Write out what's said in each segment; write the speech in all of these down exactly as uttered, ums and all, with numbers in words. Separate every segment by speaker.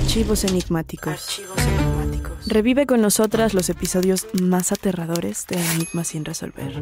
Speaker 1: Archivos enigmáticos. Archivos enigmáticos. Revive con nosotras los episodios más aterradores de Enigmas sin resolver.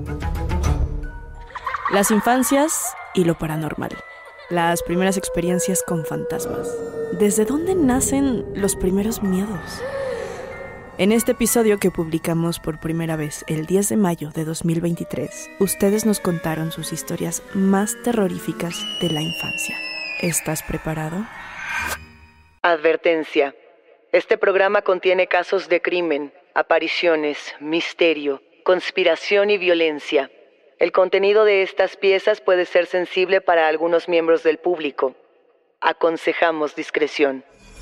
Speaker 1: Las infancias y lo paranormal. Las primeras experiencias con fantasmas. ¿Desde dónde nacen los primeros miedos? En este episodio que publicamos por primera vez el diez de mayo de dos mil veintitrés, ustedes nos contaron sus historias más terroríficas de la infancia. ¿Estás preparado?
Speaker 2: Advertencia. Este programa contiene casos de crimen, apariciones, misterio, conspiración y violencia. El contenido de estas piezas puede ser sensible para algunos miembros del público. Aconsejamos discreción.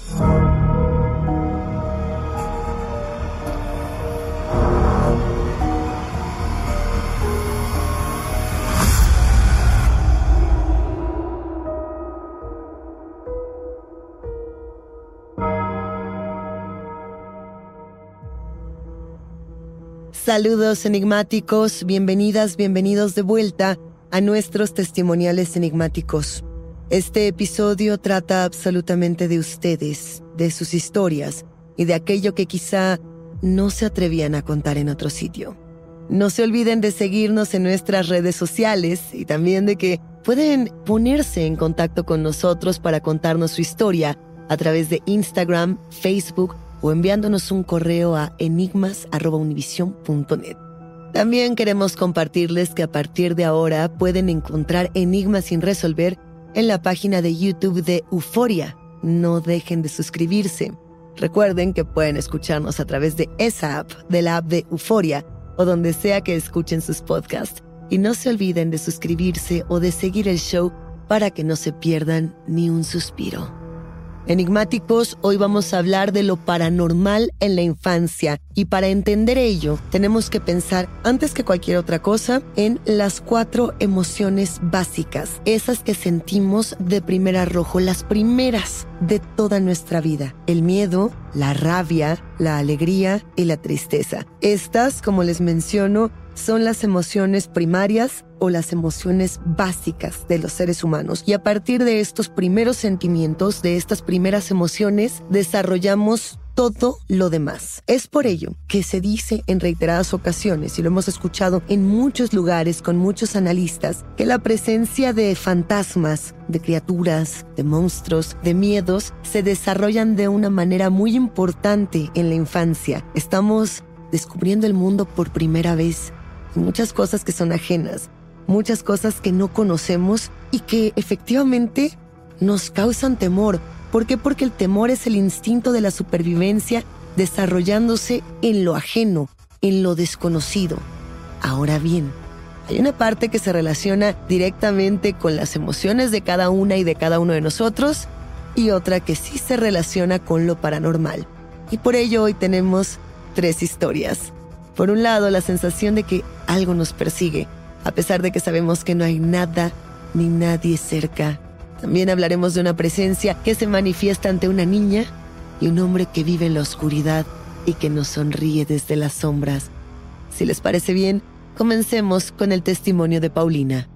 Speaker 3: Saludos enigmáticos, bienvenidas, bienvenidos de vuelta a nuestros testimoniales enigmáticos. Este episodio trata absolutamente de ustedes, de sus historias y de aquello que quizá no se atrevían a contar en otro sitio. No se olviden de seguirnos en nuestras redes sociales y también de que pueden ponerse en contacto con nosotros para contarnos su historia a través de Instagram, Facebook o enviándonos un correo a enigmas arroba univision punto net. También queremos compartirles que a partir de ahora pueden encontrar Enigmas sin resolver en la página de YouTube de Euforia. No dejen de suscribirse. Recuerden que pueden escucharnos a través de esa app, de la app de Euforia, o donde sea que escuchen sus podcasts. Y no se olviden de suscribirse o de seguir el show para que no se pierdan ni un suspiro. Enigmáticos, hoy vamos a hablar de lo paranormal en la infancia y para entender ello tenemos que pensar antes que cualquier otra cosa en las cuatro emociones básicas, esas que sentimos de primer arrojo, las primeras de toda nuestra vida: el miedo, la rabia, la alegría y la tristeza. Estas, como les menciono, son las emociones primarias o las emociones básicas de los seres humanos. Y a partir de estos primeros sentimientos, de estas primeras emociones, desarrollamos todo lo demás. Es por ello que se dice en reiteradas ocasiones, y lo hemos escuchado en muchos lugares con muchos analistas, que la presencia de fantasmas, de criaturas, de monstruos, de miedos, se desarrollan de una manera muy importante en la infancia. Estamos descubriendo el mundo por primera vez. Muchas cosas que son ajenas, muchas cosas que no conocemos y que efectivamente nos causan temor. ¿Por qué? Porque el temor es el instinto de la supervivencia desarrollándose en lo ajeno, en lo desconocido. Ahora bien, hay una parte que se relaciona directamente con las emociones de cada una y de cada uno de nosotros y otra que sí se relaciona con lo paranormal. Y por ello hoy tenemos tres historias. Por un lado, la sensación de que algo nos persigue, a pesar de que sabemos que no hay nada ni nadie cerca. También hablaremos de una presencia que se manifiesta ante una niña y un hombre que vive en la oscuridad y que nos sonríe desde las sombras. Si les parece bien, comencemos con el testimonio de Paulina.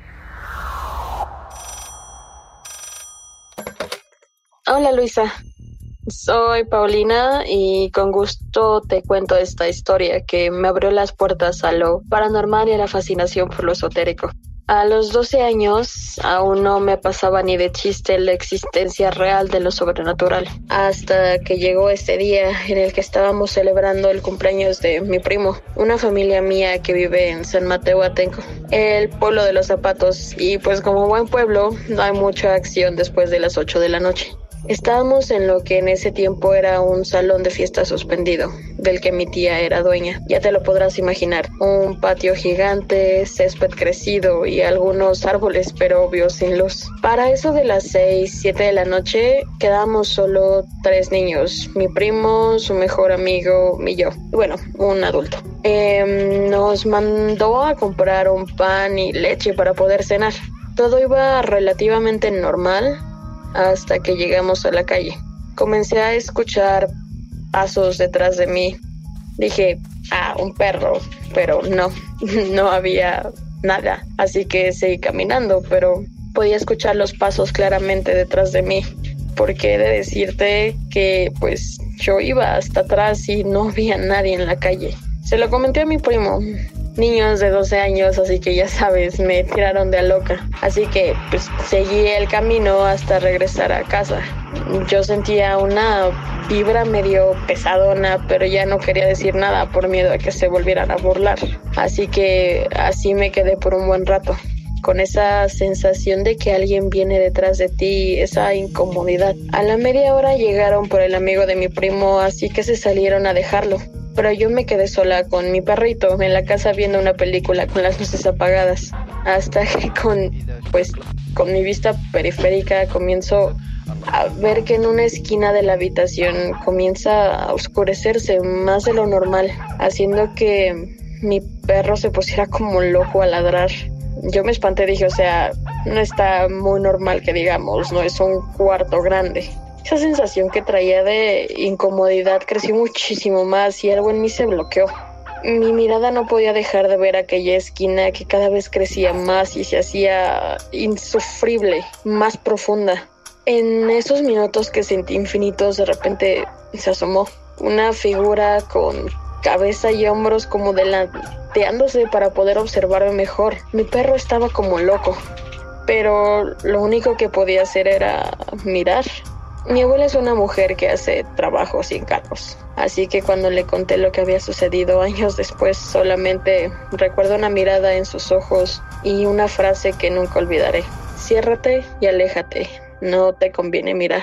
Speaker 4: Hola Luisa. Soy Paulina y con gusto te cuento esta historia que me abrió las puertas a lo paranormal y a la fascinación por lo esotérico. A los doce años aún no me pasaba ni de chiste la existencia real de lo sobrenatural, hasta que llegó este día en el que estábamos celebrando el cumpleaños de mi primo, una familia mía que vive en San Mateo Atenco, el pueblo de los zapatos, y pues como buen pueblo no hay mucha acción después de las ocho de la noche. Estábamos en lo que en ese tiempo era un salón de fiesta suspendido, del que mi tía era dueña. Ya te lo podrás imaginar, un patio gigante, césped crecido y algunos árboles, pero obvio sin luz. Para eso de las seis, siete de la noche, quedamos solo tres niños, mi primo, su mejor amigo y yo. Bueno, un adulto. Eh, nos mandó a comprar un pan y leche para poder cenar. Todo iba relativamente normal hasta que llegamos a la calle. Comencé a escuchar pasos detrás de mí. Dije, ah, un perro, pero no, no había nada. Así que seguí caminando, pero podía escuchar los pasos claramente detrás de mí. porque he de decirte que pues yo iba hasta atrás y no había nadie en la calle. Se lo comenté a mi primo. Niños de doce años, así que ya sabes, me tiraron de a loca. Así que pues seguí el camino hasta regresar a casa. Yo sentía una vibra medio pesadona, pero ya no quería decir nada por miedo a que se volvieran a burlar. Así que así me quedé por un buen rato, con esa sensación de que alguien viene detrás de ti, esa incomodidad. A la media hora llegaron por el amigo de mi primo, así que se salieron a dejarlo. Pero yo me quedé sola con mi perrito en la casa viendo una película con las luces apagadas, hasta que con, pues, con mi vista periférica comienzo a ver que en una esquina de la habitación comienza a oscurecerse más de lo normal, haciendo que mi perro se pusiera como loco a ladrar. Yo me espanté, dije, o sea, no está muy normal que digamos, no es un cuarto grande. Esa sensación que traía de incomodidad creció muchísimo más y algo en mí se bloqueó. Mi mirada no podía dejar de ver aquella esquina que cada vez crecía más y se hacía insufrible, más profunda. En esos minutos que sentí infinitos, de repente se asomó una figura con cabeza y hombros como delanteándose para poder observarme mejor. Mi perro estaba como loco, pero lo único que podía hacer era mirar. Mi abuela es una mujer que hace trabajos sin cargos, así que cuando le conté lo que había sucedido años después, solamente recuerdo una mirada en sus ojos y una frase que nunca olvidaré. Ciérrate y aléjate, no te conviene mirar.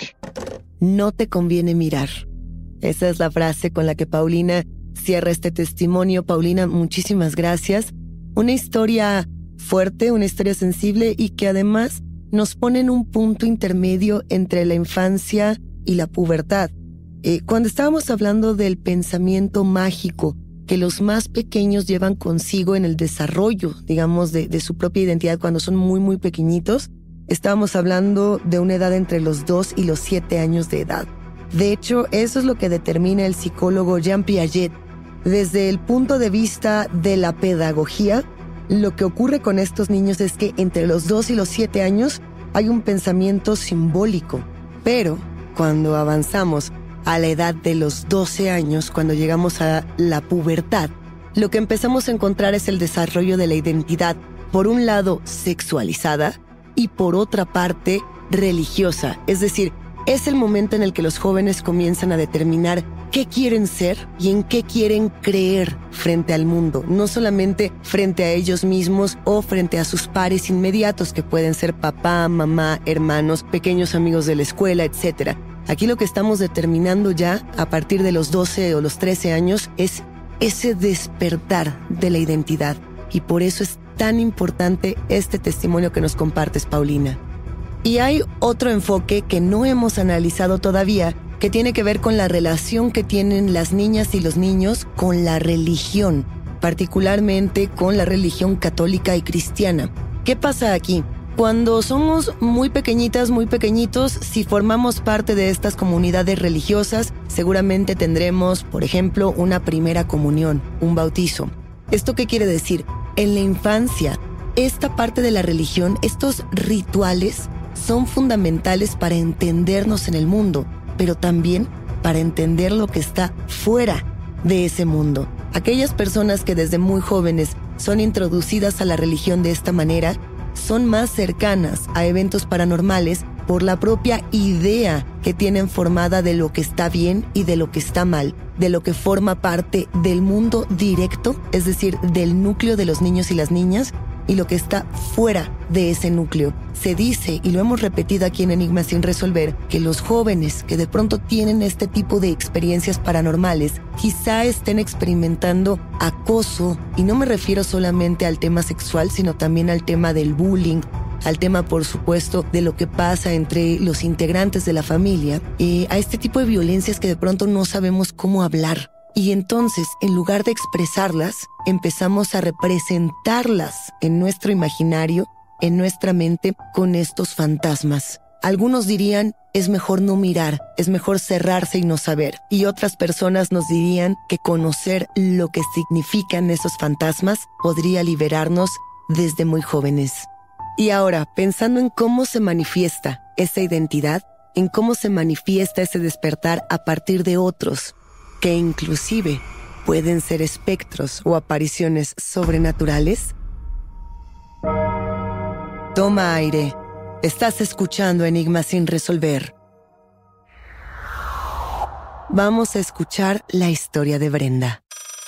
Speaker 3: No te conviene mirar. Esa es la frase con la que Paulina cierra este testimonio. Paulina, muchísimas gracias. Una historia fuerte, una historia sensible y que además nos pone en un punto intermedio entre la infancia y la pubertad. Eh, cuando estábamos hablando del pensamiento mágico que los más pequeños llevan consigo en el desarrollo, digamos, de, de su propia identidad cuando son muy, muy pequeñitos, estábamos hablando de una edad entre los dos y los siete años de edad. De hecho, eso es lo que determina el psicólogo Jean Piaget. Desde el punto de vista de la pedagogía, lo que ocurre con estos niños es que entre los dos y los siete años hay un pensamiento simbólico. Pero cuando avanzamos a la edad de los doce años, cuando llegamos a la pubertad, lo que empezamos a encontrar es el desarrollo de la identidad, por un lado sexualizada y por otra parte religiosa. Es decir, es el momento en el que los jóvenes comienzan a determinar qué quieren ser y en qué quieren creer frente al mundo, no solamente frente a ellos mismos o frente a sus pares inmediatos que pueden ser papá, mamá, hermanos, pequeños amigos de la escuela, etcétera. Aquí lo que estamos determinando ya a partir de los doce o los trece años es ese despertar de la identidad y por eso es tan importante este testimonio que nos compartes, Paulina. Y hay otro enfoque que no hemos analizado todavía, que tiene que ver con la relación que tienen las niñas y los niños con la religión, particularmente con la religión católica y cristiana. ¿Qué pasa aquí? Cuando somos muy pequeñitas, muy pequeñitos, si formamos parte de estas comunidades religiosas, seguramente tendremos, por ejemplo, una primera comunión, un bautizo. ¿Esto qué quiere decir? En la infancia, esta parte de la religión, estos rituales, son fundamentales para entendernos en el mundo, pero también para entender lo que está fuera de ese mundo. Aquellas personas que desde muy jóvenes son introducidas a la religión de esta manera son más cercanas a eventos paranormales por la propia idea que tienen formada de lo que está bien y de lo que está mal, de lo que forma parte del mundo directo, es decir, del núcleo de los niños y las niñas, y lo que está fuera de ese núcleo. Se dice, y lo hemos repetido aquí en Enigma sin resolver, que los jóvenes que de pronto tienen este tipo de experiencias paranormales quizá estén experimentando acoso, y no me refiero solamente al tema sexual, sino también al tema del bullying, al tema, por supuesto, de lo que pasa entre los integrantes de la familia, y a este tipo de violencias que de pronto no sabemos cómo hablar. Y entonces, en lugar de expresarlas, empezamos a representarlas en nuestro imaginario, en nuestra mente, con estos fantasmas. Algunos dirían, es mejor no mirar, es mejor cerrarse y no saber. Y otras personas nos dirían que conocer lo que significan esos fantasmas podría liberarnos desde muy jóvenes. Y ahora, pensando en cómo se manifiesta esa identidad, en cómo se manifiesta ese despertar a partir de otros, que inclusive pueden ser espectros o apariciones sobrenaturales? Toma aire. Estás escuchando Enigmas sin resolver. Vamos a escuchar la historia de Brenda.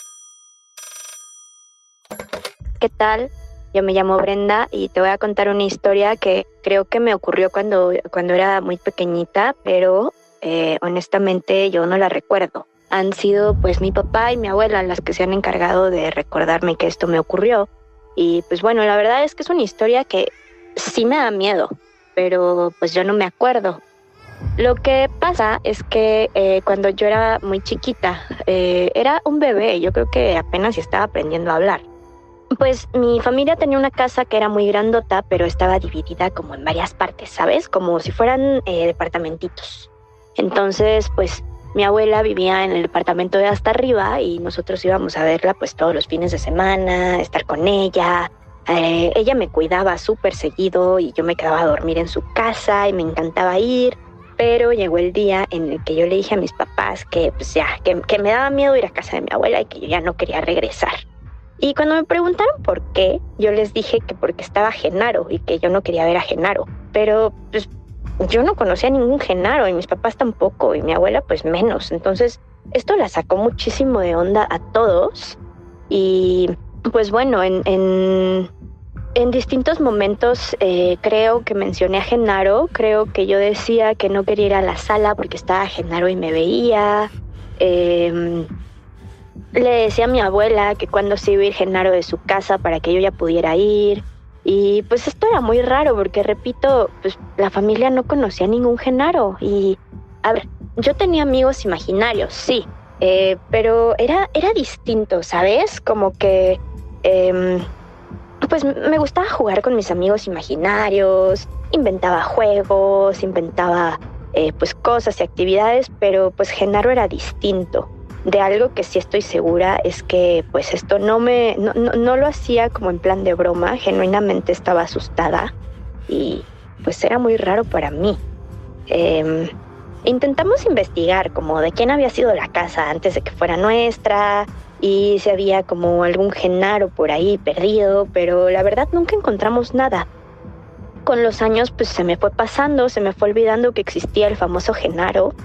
Speaker 5: ¿Qué tal? Yo me llamo Brenda y te voy a contar una historia que creo que me ocurrió cuando, cuando era muy pequeñita, pero eh, honestamente yo no la recuerdo. Han sido pues mi papá y mi abuela las que se han encargado de recordarme que esto me ocurrió. Y pues bueno, la verdad es que es una historia que sí me da miedo, pero pues yo no me acuerdo. Lo que pasa es que eh, cuando yo era muy chiquita, eh, era un bebé, yo creo que apenas estaba aprendiendo a hablar. Pues mi familia tenía una casa que era muy grandota, pero estaba dividida como en varias partes, ¿sabes? Como si fueran eh, departamentitos. Entonces, pues mi abuela vivía en el departamento de hasta arriba y nosotros íbamos a verla pues todos los fines de semana, estar con ella. Eh, ella me cuidaba súper seguido y yo me quedaba a dormir en su casa y me encantaba ir. Pero llegó el día en el que yo le dije a mis papás que pues ya, que, que me daba miedo ir a casa de mi abuela y que yo ya no quería regresar. Y cuando me preguntaron por qué, yo les dije que porque estaba Genaro y que yo no quería ver a Genaro. Pero pues yo no conocía a ningún Genaro y mis papás tampoco y mi abuela pues menos. Entonces esto la sacó muchísimo de onda a todos. Y pues bueno, en, en, en distintos momentos eh, creo que mencioné a Genaro. Creo que yo decía que no quería ir a la sala porque estaba Genaro y me veía. Eh... Le decía a mi abuela que cuando se iba a ir Genaro de su casa para que yo ya pudiera ir. Y pues esto era muy raro porque, repito, pues la familia no conocía a ningún Genaro. Y, a ver, yo tenía amigos imaginarios, sí, eh, pero era, era distinto, ¿sabes? Como que, eh, pues me gustaba jugar con mis amigos imaginarios, inventaba juegos, inventaba eh, pues cosas y actividades, pero pues Genaro era distinto. De algo que sí estoy segura es que pues esto no me no, no, no lo hacía como en plan de broma, genuinamente estaba asustada y pues era muy raro para mí. Eh, intentamos investigar como de quién había sido la casa antes de que fuera nuestra y si había como algún Genaro por ahí perdido, pero la verdad nunca encontramos nada. Con los años pues se me fue pasando, se me fue olvidando que existía el famoso Genaro.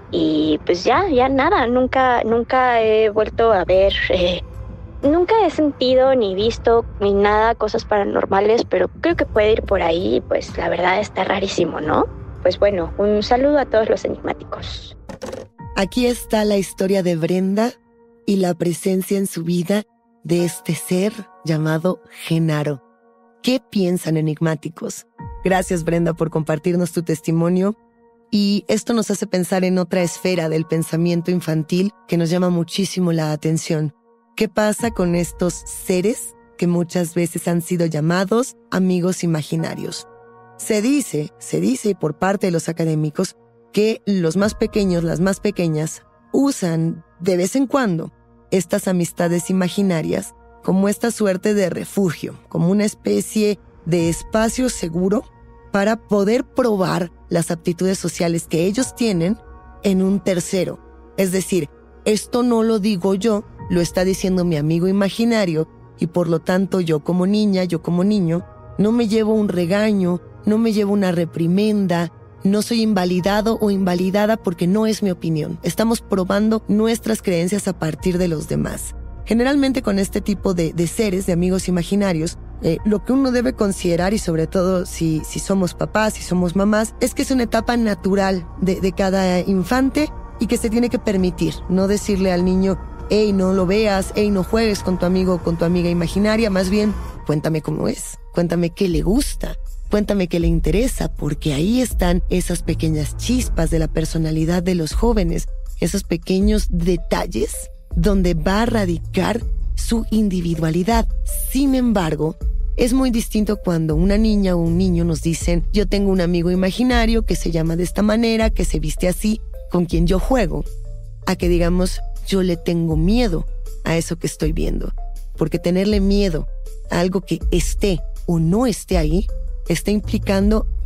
Speaker 5: Y pues ya, ya nada, nunca, nunca he vuelto a ver, eh, nunca he sentido ni visto ni nada cosas paranormales, pero creo que puede ir por ahí, pues la verdad está rarísimo, ¿no? Pues bueno, un saludo a todos los enigmáticos.
Speaker 3: Aquí está la historia de Brenda y la presencia en su vida de este ser llamado Genaro. ¿Qué piensan, enigmáticos? Gracias, Brenda, por compartirnos tu testimonio. Y esto nos hace pensar en otra esfera del pensamiento infantil que nos llama muchísimo la atención. ¿Qué pasa con estos seres que muchas veces han sido llamados amigos imaginarios? Se dice, se dice por parte de los académicos que los más pequeños, las más pequeñas, usan de vez en cuando estas amistades imaginarias como esta suerte de refugio, como una especie de espacio seguro para poder probar las aptitudes sociales que ellos tienen en un tercero. Es decir, esto no lo digo yo, lo está diciendo mi amigo imaginario y por lo tanto yo como niña, yo como niño, no me llevo un regaño, no me llevo una reprimenda, no soy invalidado o invalidada porque no es mi opinión. Estamos probando nuestras creencias a partir de los demás. Generalmente con este tipo de, de seres, de amigos imaginarios, eh, lo que uno debe considerar, y sobre todo si, si somos papás, si somos mamás, es que es una etapa natural de, de cada infante y que se tiene que permitir. No decirle al niño, hey, no lo veas, hey, no juegues con tu amigo o con tu amiga imaginaria. Más bien, cuéntame cómo es, cuéntame qué le gusta, cuéntame qué le interesa, porque ahí están esas pequeñas chispas de la personalidad de los jóvenes, esos pequeños detalles donde va a radicar su individualidad. Sin embargo, es muy distinto cuando una niña o un niño nos dicen, yo tengo un amigo imaginario que se llama de esta manera, que se viste así, con quien yo juego, a que digamos, yo le tengo miedo a eso que estoy viendo. Porque tenerle miedo a algo que esté o no esté ahí, está implicando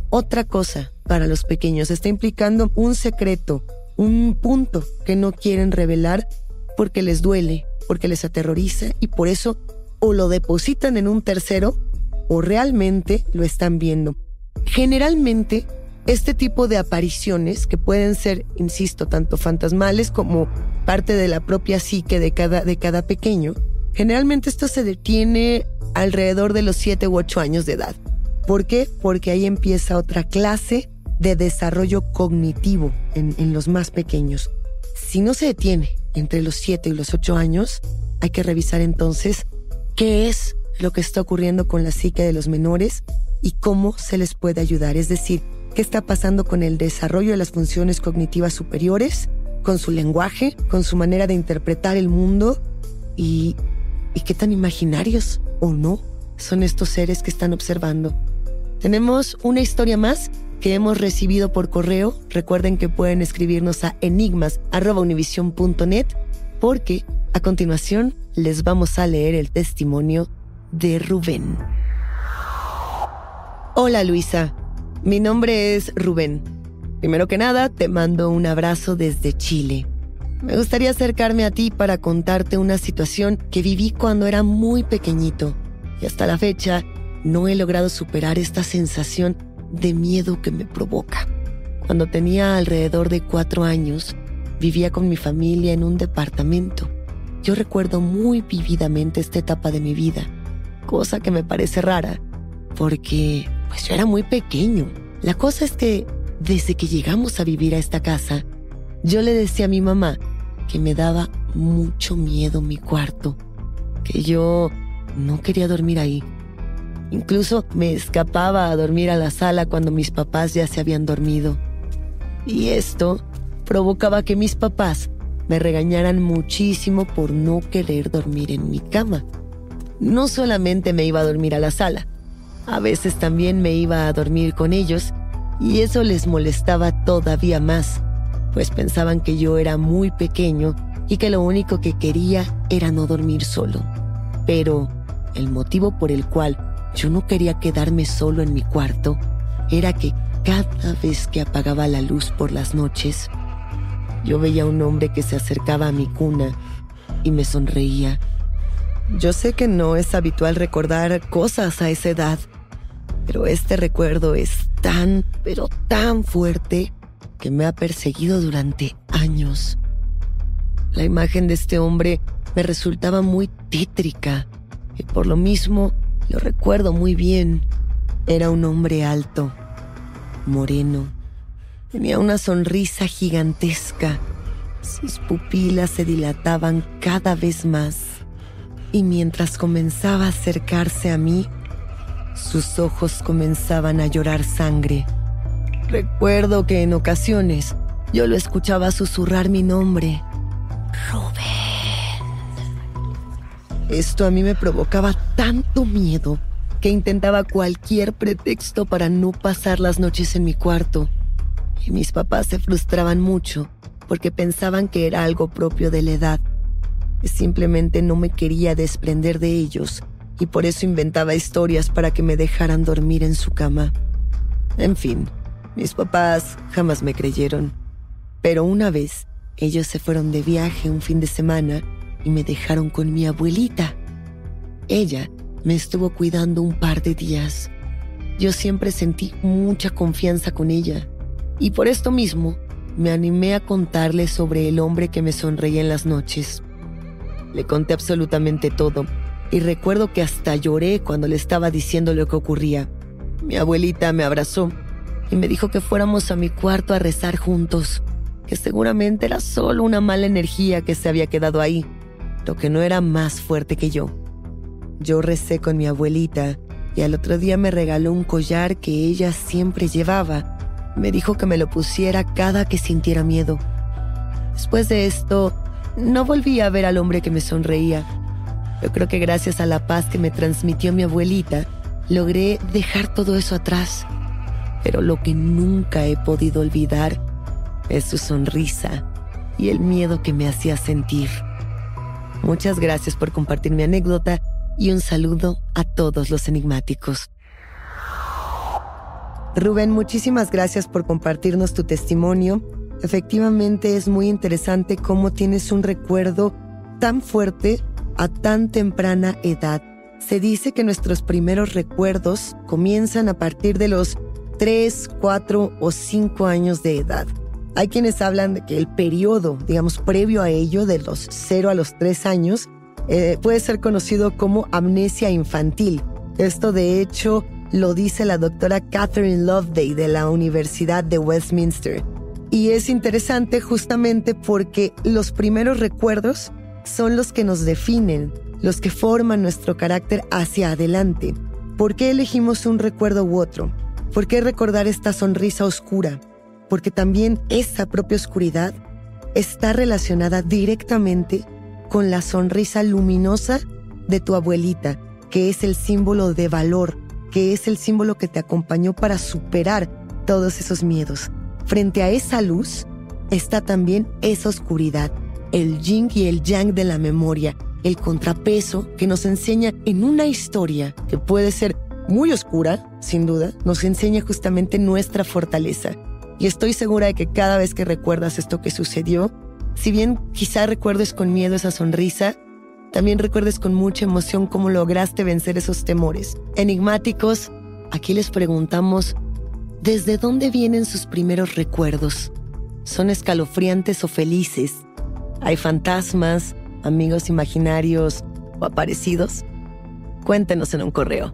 Speaker 3: otra cosa para los pequeños. Está implicando un secreto, un punto que no quieren revelar porque les duele, porque les aterroriza y por eso o lo depositan en un tercero o realmente lo están viendo. Generalmente, este tipo de apariciones, que pueden ser, insisto, tanto fantasmales como parte de la propia psique de cada, de cada pequeño, generalmente esto se detiene alrededor de los siete u ocho años de edad. ¿Por qué? Porque ahí empieza otra clase de desarrollo cognitivo en, en los más pequeños. Si no se detiene entre los siete y los ocho años, hay que revisar entonces qué es lo que está ocurriendo con la psique de los menores y cómo se les puede ayudar. Es decir, qué está pasando con el desarrollo de las funciones cognitivas superiores, con su lenguaje, con su manera de interpretar el mundo y, y qué tan imaginarios o no son estos seres que están observando. Tenemos una historia más que hemos recibido por correo. Recuerden que pueden escribirnos a enigmas arroba univision punto net porque a continuación les vamos a leer el testimonio de Rubén. Hola Luisa, mi nombre es Rubén. Primero que nada, te mando un abrazo desde Chile. Me gustaría acercarme a ti para contarte una situación que viví cuando era muy pequeñito y hasta la fecha no he logrado superar esta sensación de miedo que me provoca. Cuando tenía alrededor de cuatro años, vivía con mi familia en un departamento. Yo recuerdo muy vívidamente esta etapa de mi vida, cosa que me parece rara, porque pues yo era muy pequeño. La cosa es que desde que llegamos a vivir a esta casa, yo le decía a mi mamá que me daba mucho miedo mi cuarto, que yo no quería dormir ahí. Incluso me escapaba a dormir a la sala cuando mis papás ya se habían dormido. Y esto provocaba que mis papás me regañaran muchísimo por no querer dormir en mi cama. No solamente me iba a dormir a la sala, a veces también me iba a dormir con ellos y eso les molestaba todavía más, pues pensaban que yo era muy pequeño y que lo único que quería era no dormir solo. Pero el motivo por el cual yo no quería quedarme solo en mi cuarto era que cada vez que apagaba la luz por las noches, yo veía a un hombre que se acercaba a mi cuna y me sonreía. Yo sé que no es habitual recordar cosas a esa edad, pero este recuerdo es tan, pero tan fuerte que me ha perseguido durante años. La imagen de este hombre me resultaba muy tétrica y por lo mismo lo recuerdo muy bien. Era un hombre alto, moreno. Tenía una sonrisa gigantesca. Sus pupilas se dilataban cada vez más. Y mientras comenzaba a acercarse a mí, sus ojos comenzaban a llorar sangre. Recuerdo que en ocasiones yo lo escuchaba susurrar mi nombre. Rubén. Esto a mí me provocaba tanto miedo que intentaba cualquier pretexto para no pasar las noches en mi cuarto. Y mis papás se frustraban mucho porque pensaban que era algo propio de la edad. Simplemente no me quería desprender de ellos y por eso inventaba historias para que me dejaran dormir en su cama. En fin, mis papás jamás me creyeron. Pero una vez, ellos se fueron de viaje un fin de semana y me dejaron con mi abuelita. Ella me estuvo cuidando un par de días. Yo siempre sentí mucha confianza con ella y por esto mismo me animé a contarle sobre el hombre que me sonreía en las noches. Le conté absolutamente todo y recuerdo que hasta lloré cuando le estaba diciendo lo que ocurría. Mi abuelita me abrazó y me dijo que fuéramos a mi cuarto a rezar juntos, que seguramente era solo una mala energía que se había quedado ahí, lo que no era más fuerte que yo. Yo recé con mi abuelita y al otro día me regaló un collar que ella siempre llevaba. Me dijo que me lo pusiera cada que sintiera miedo. Después de esto, no volví a ver al hombre que me sonreía. Yo creo que gracias a la paz que me transmitió mi abuelita, logré dejar todo eso atrás. Pero lo que nunca he podido olvidar es su sonrisa y el miedo que me hacía sentir. Muchas gracias por compartir mi anécdota y un saludo a todos los enigmáticos. Rubén, muchísimas gracias por compartirnos tu testimonio. Efectivamente es muy interesante cómo tienes un recuerdo tan fuerte a tan temprana edad. Se dice que nuestros primeros recuerdos comienzan a partir de los tres, cuatro o cinco años de edad. Hay quienes hablan de que el periodo, digamos, previo a ello, de los cero a los tres años, eh, puede ser conocido como amnesia infantil. Esto, de hecho, lo dice la doctora Catherine Loveday de la Universidad de Westminster. Y es interesante justamente porque los primeros recuerdos son los que nos definen, los que forman nuestro carácter hacia adelante. ¿Por qué elegimos un recuerdo u otro? ¿Por qué recordar esta sonrisa oscura? Porque también esa propia oscuridad está relacionada directamente con la sonrisa luminosa de tu abuelita, que es el símbolo de valor, que es el símbolo que te acompañó para superar todos esos miedos. Frente a esa luz está también esa oscuridad, el yin y el yang de la memoria, el contrapeso que nos enseña en una historia que puede ser muy oscura, sin duda, nos enseña justamente nuestra fortaleza. Y estoy segura de que cada vez que recuerdas esto que sucedió, si bien quizá recuerdes con miedo esa sonrisa, también recuerdes con mucha emoción cómo lograste vencer esos temores. Enigmáticos, aquí les preguntamos, ¿desde dónde vienen sus primeros recuerdos? ¿Son escalofriantes o felices? ¿Hay fantasmas, amigos imaginarios o aparecidos? Cuéntenos en un correo.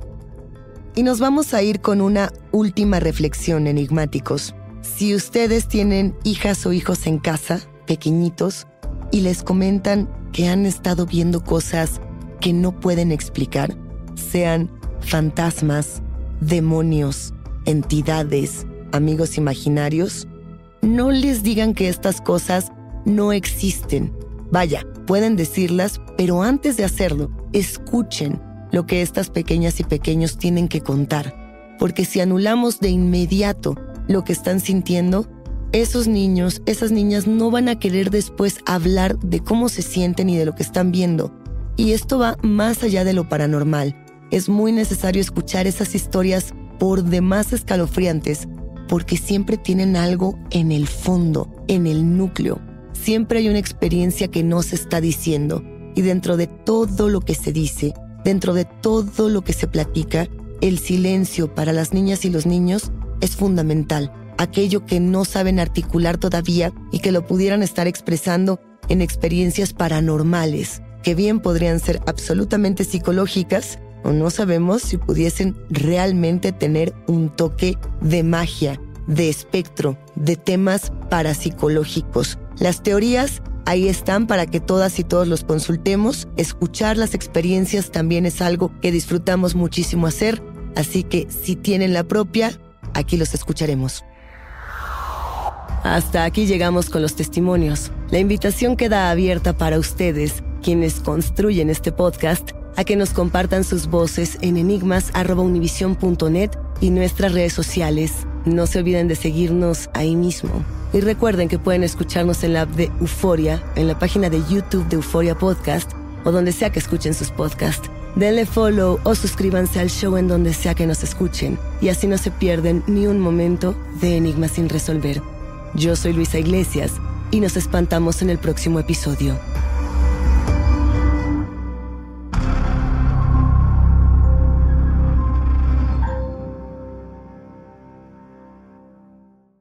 Speaker 3: Y nos vamos a ir con una última reflexión, enigmáticos. Si ustedes tienen hijas o hijos en casa, pequeñitos, y les comentan que han estado viendo cosas que no pueden explicar, sean fantasmas, demonios, entidades, amigos imaginarios, no les digan que estas cosas no existen. Vaya, pueden decirlas, pero antes de hacerlo, escuchen lo que estas pequeñas y pequeños tienen que contar. Porque si anulamos de inmediato lo que están sintiendo, esos niños, esas niñas no van a querer después hablar de cómo se sienten y de lo que están viendo. Y esto va más allá de lo paranormal. Es muy necesario escuchar esas historias por demás escalofriantes, porque siempre tienen algo en el fondo, en el núcleo. Siempre hay una experiencia que no se está diciendo. Y dentro de todo lo que se dice, dentro de todo lo que se platica, el silencio para las niñas y los niños es fundamental. Aquello que no saben articular todavía y que lo pudieran estar expresando en experiencias paranormales, que bien podrían ser absolutamente psicológicas, o no sabemos si pudiesen realmente tener un toque de magia, de espectro, de temas parapsicológicos. Las teorías ahí están para que todas y todos los consultemos. Escuchar las experiencias también es algo que disfrutamos muchísimo hacer, así que si tienen la propia, aquí los escucharemos. Hasta aquí llegamos con los testimonios. La invitación queda abierta para ustedes, quienes construyen este podcast, a que nos compartan sus voces en enigmas arroba univision punto net y nuestras redes sociales. No se olviden de seguirnos ahí mismo. Y recuerden que pueden escucharnos en la app de Euforia, en la página de YouTube de Euforia Podcast o donde sea que escuchen sus podcasts. Denle follow o suscríbanse al show en donde sea que nos escuchen y así no se pierden ni un momento de Enigmas sin resolver. Yo soy Luisa Iglesias y nos espantamos en el próximo episodio.